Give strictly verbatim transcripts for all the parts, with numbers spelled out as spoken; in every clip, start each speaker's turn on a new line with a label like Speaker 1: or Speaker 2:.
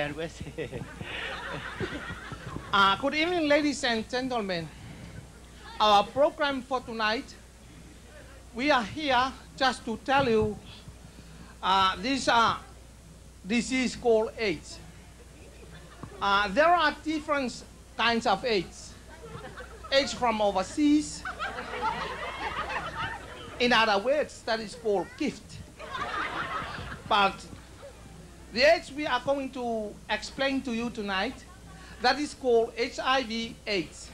Speaker 1: nervous.
Speaker 2: uh, good evening, ladies and gentlemen. Our program for tonight, we are here just to tell you uh, this uh, disease called AIDS. Uh, there are different kinds of AIDS. AIDS from overseas. In other words, that is called gift. But the AIDS we are going to explain to you tonight, that is called H I V AIDS.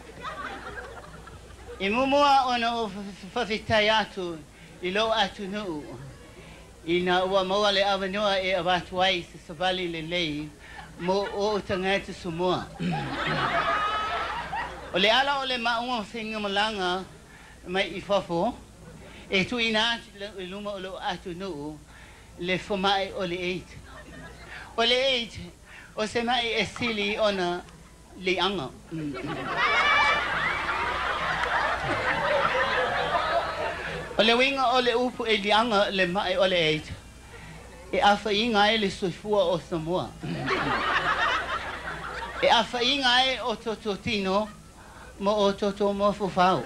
Speaker 1: Imumua ono fafitai atu ilo atu nu ina wa mawale avanua e abatuai se sabali lelei mo o tangata sumua. Ole ala ole maunga singa malanga mai ifafo e tu ina luma olo atu nu le fomai ole eight. Ole eight o se mai esili ona le anga. Ole winga ole upu e lianga le mai ole eight. E afa inga e le soifua o Samoa. E afa inga e o Tototino mo o Toto mo fufau.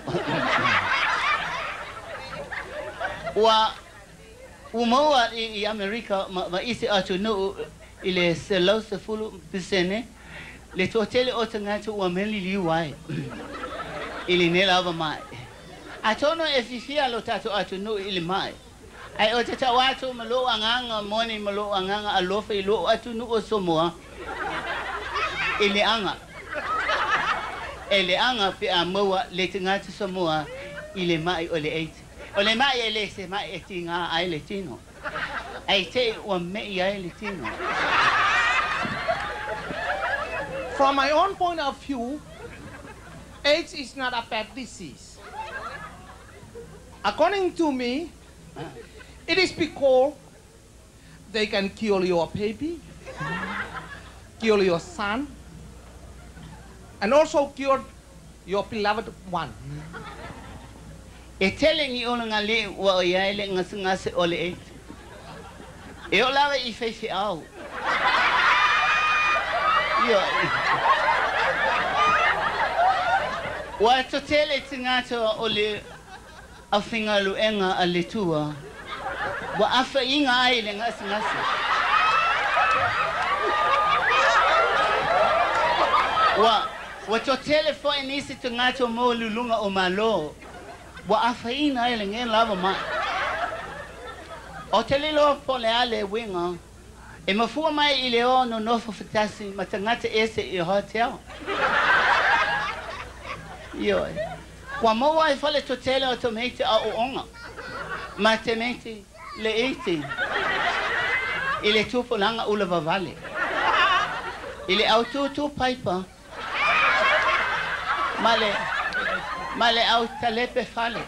Speaker 1: Wa umoa i Amerika ma isi atu no i le selau se fulu pisene le totele o tangata ua meli liwai. Ili ne lava mai. Atono e fifia lo tato atu no ili mai. Ai o te tawatu malo anganga moni malo anganga alofa ilo atu no o Samoa. Ili anga. Ele anga pe a moa le tangata Samoa ili mai ole eight. Ole mai ele se mai e tinga ai le tino. Ai te ua mei ai le tino.
Speaker 2: From my own point of view, AIDS is not a bad disease. According to me, it is because they can kill your baby, kill your son, and also kill your beloved one.
Speaker 1: E telling you on a lay while yelling as soon as ole eight. E ola I face out. What to tell it in ato ole a finger luenga a litua. What after inga island as nasi. What what to telephone is it to nato mo lulunga o malo. Wa afaina ele ngen lava ma o telelo pole ale winga e mafua mai ile ono no fotasi matangata ese e hotel yo kwa mo wa fale to tele automate a onga matemate le eighteen ile tupo langa ulava vale ile auto to piper male male au talepe fale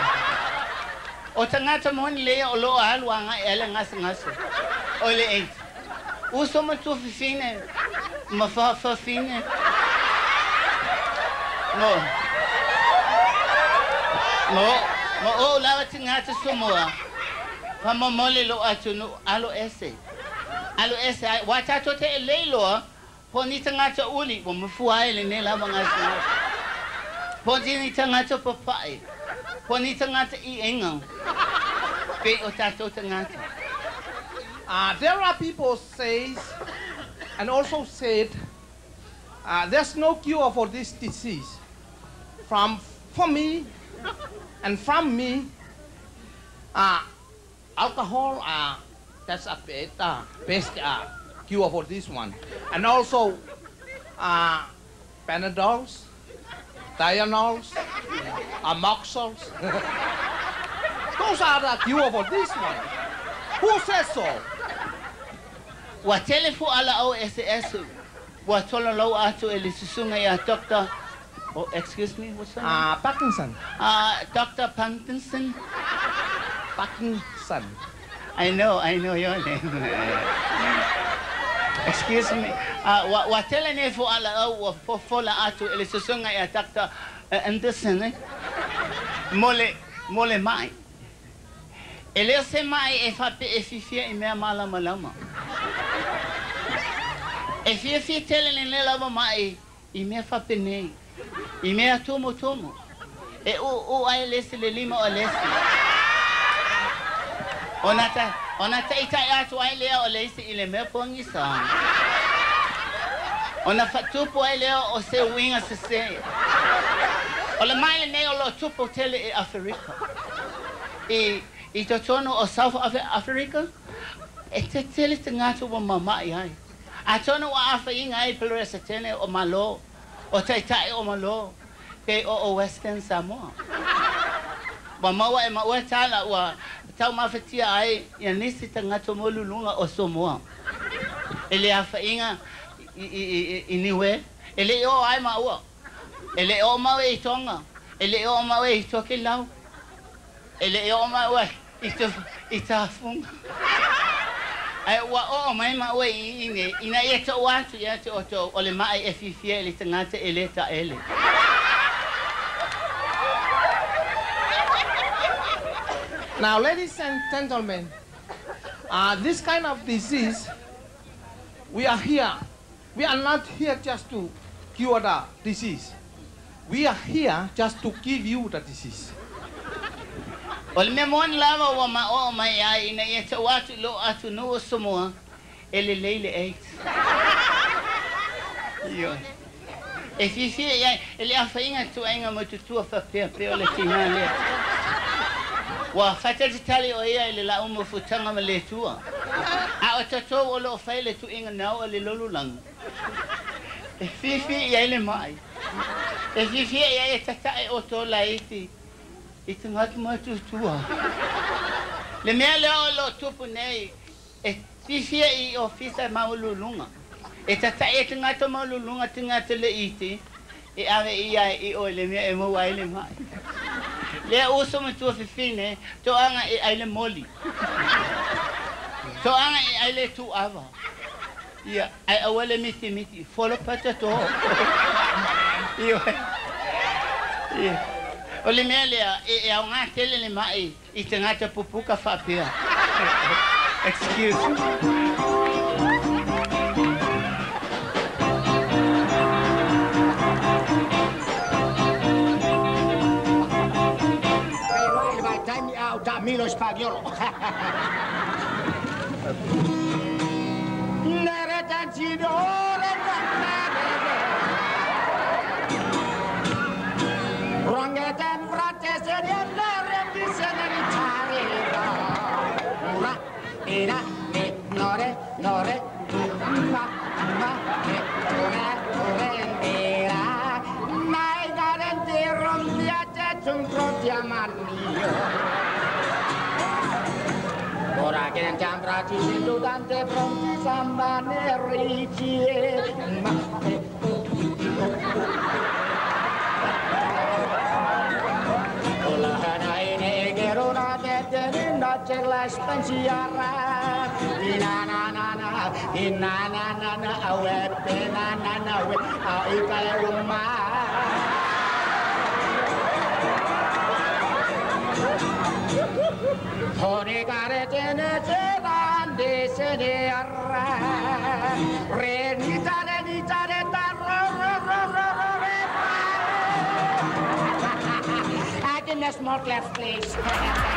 Speaker 1: o tangata moni le o lo alwanga ele ngas ngas ole eight uso mo tu fine ma fa fa fine no no mo o la tangata Samoa pa mo mole lo atu alo ese alo ese wata to te le lo poni tangata uli mo mfua ele ne la ngas Poni tangata papai. Poni tangata I enga. Pe o tato tangata.
Speaker 2: Uh, there are people says and also said uh, there's no cure for this disease. From for me and from me, uh, alcohol uh, that's a better best uh, cure for this one, and also uh, Panadols. Dianols, Amoxils. Those are the cure for this one. Who says so?
Speaker 1: Wa telefu ala O S S. Wa tolo lo ato elisusunga ya doctor. Oh, excuse me, what's that?
Speaker 2: Ah, uh, Parkinson.
Speaker 1: Ah, uh, Doctor Parkinson.
Speaker 2: Parkinson.
Speaker 1: I know, I know your name. Excuse me. Ah, wa wa tele ne fu ala o fo fola ato elisusunga ya doctor Anderson. Eh? Mole mole mai. Ele se mai e fa pe e fifia e me mala malama. E fia fia tele ni le lava mai I mea whapene I mea tomo tomo E o o ai lesi le lima o lesi Ona ta ona ta itai atu ai lea o lesi I le mea pongi sa Ona whatupu ai lea o se winga se se O le mai le nei o lo tupu tele e Afrika I I to tono o South Africa E te tele te ngatu wa mamai ai A tono wa awha inga ai pelure sa tene o malo O taitai o malo Ke o o Western Samoa Wa maua e maua tala wa Tau mawhatia ai Ia nisi ta ngatu molulunga o Samoa E le awha inga I, i, i, i niwe E le o ai maua E le o maue I tonga E le o maue I toke lau E le o maue I, to, I tafunga Ai wa o mai maue I ine Ina ia ta watu ia te oto O le mai e fifia ele tangata ele ta ele
Speaker 2: Now, ladies and gentlemen, uh, this kind of disease, we are here. We are not here just to cure the disease. We are here just to give you the disease.
Speaker 1: O le mea moan lava wa ma o mai ai Ina ia ta watu lo atu no o Samoa Ele leile eight Iyo E fifia ia Ele awha inga tu ainga mo tutua whapea peo le tina lea Wa whatati tali o ia ele la umo futanga ma le tua A o tatou o lo whai le tu inga nao a le lolulanga E fifia ia ele mai E fifia ia e tatae o tō la iti I te ngatu matu tua. Le mea leo lo tupu nei, e fifia I ofisa maululunga. E tata e te ngatu maululunga te ngatu le iti, e awe I ai I o le mea e mau ai le mai. Lea uso matua fifine, to anga e ai le moli. To anga e ai le tu ava. Ia, ai awale miti miti, folo pata to. Ia, ia. O le mea lea, e au ngā tele le mai I te ngata pupuka whapea. Excuse me.
Speaker 3: Però ele vai dar me ao da Milo Spagnolo. Nere tancidore Rongeten frate se ne rendise ne tarira. Ura, ira, ne, nore, nore, ma, ma, ne, ure, ure, era. Mai garante rompiate un pronti a manio. Ora che non c'è bracci sento tante pronti samba ne ricie. Ma, c'è la spensiera ina na na na ina na na na awe na na na we ai kai umma hore gare tene tene se ne arra re ni tare ni tare tarro ro ro ro ro re I can small left please